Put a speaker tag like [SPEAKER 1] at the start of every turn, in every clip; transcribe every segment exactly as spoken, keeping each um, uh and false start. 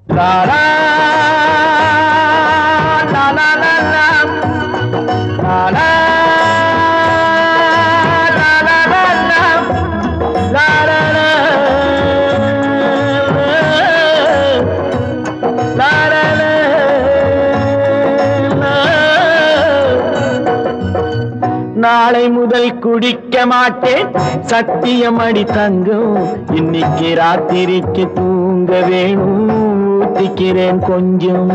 [SPEAKER 1] லா லா லா லா லா லா லா லா லா லா லா லா லா லா லா லா லா. நாளை முதல் குடிக்க மாட்டேன் சத்தியம் அடி தங்கம், இன்னைக்கு ராத்திரிக்கு தூங்க வேணும் ஊத்திக்கிறேன் கொஞ்சம்.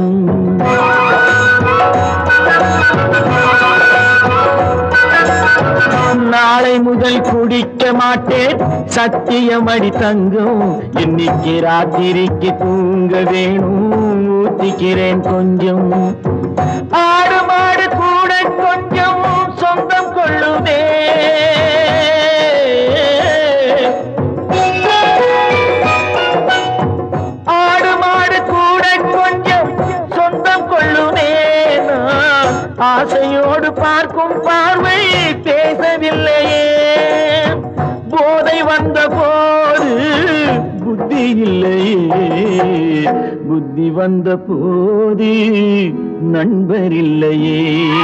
[SPEAKER 1] நாளை முதல் குடிக்க மாட்டேன் சத்தியம் அடி தங்கம், இன்னைக்கு ராத்திரிக்கு தூங்க வேணும் ஊத்திக்கிறேன் கொஞ்சம். ஆடு மாடு கூட கொஞ்சம் சொந்தம் கொள்ளுதே, ஆடு மாடு கூட கொஞ்சம் சொந்தம் கொள்ளுதே. நான் ஆசையோடு பார்க்கும் பார்வை பேசவில்லையே, போதை வந்த போது புத்தி இல்லையே, புத்தி வந்த போது நண்பர் இல்லையே.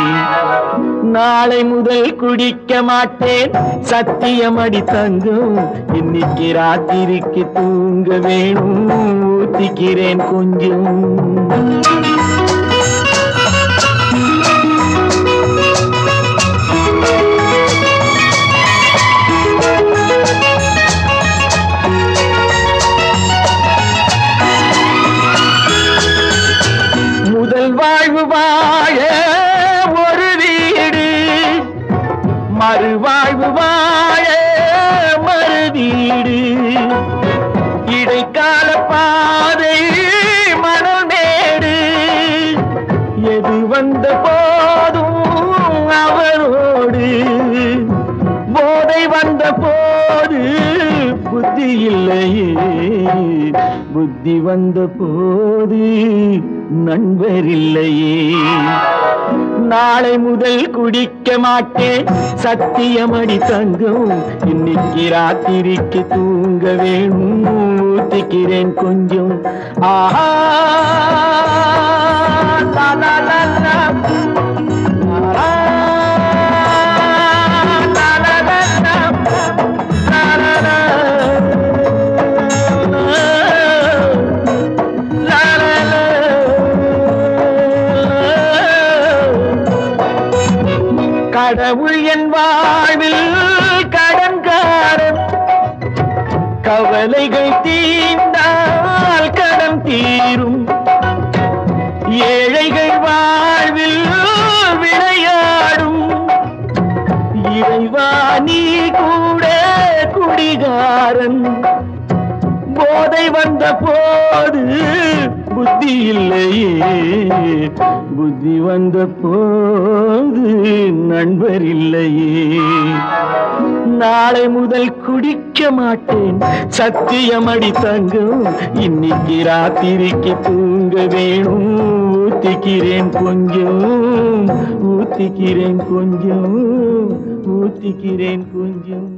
[SPEAKER 1] நாளை முதல் குடிக்க மாட்டேன் சத்தியம் அடி தங்கம், இன்னைக்கு ராத்திரிக்கு தூங்க வேணும் ஊத்திக்கிறேன் கொஞ்சம். முதல் வாழ்வு வாழ ஒரு வீடு, மறுவாழ்வு வாழ மறு வீடு, இடைக்கால பாதை மணல் மேடு, எது வந்த போதும் அவரோடு, போதை வந்த போது புத்தி இல்லையே, புத்தி வந்த போது நண்பர் இல்லையே. நாளை முதல் குடிக்க மாட்டேன் சத்தியம் அடி தங்கம், இன்னைக்கு ராத்திரிக்கு தூங்க வேணும் ஊத்திக்கிறேன் கொஞ்சம். ஆஹா லா லா லா லா. கடவுள் என் வாழ்வில் கடன்காரன், கவலைகள் தீர்ந்தால் கடன் தீரும், ஏழைகள் வாழ்வில் விளையாடும், இறைவா நீ கூட குடிகாரன், போதை வந்த போது புத்தி இல்லையே, புத்தி வந்த போது நண்பர் இல்லையே. நாளை முதல் குடிக்க மாட்டேன் சத்தியம் அடி தங்கம், இன்னைக்கு ராத்திரிக்கு தூங்க வேணும் ஊத்திக்கிறேன் கொஞ்சம், ஊத்திக்கிறேன் கொஞ்சம், ஊத்திக்கிறேன் கொஞ்சம்.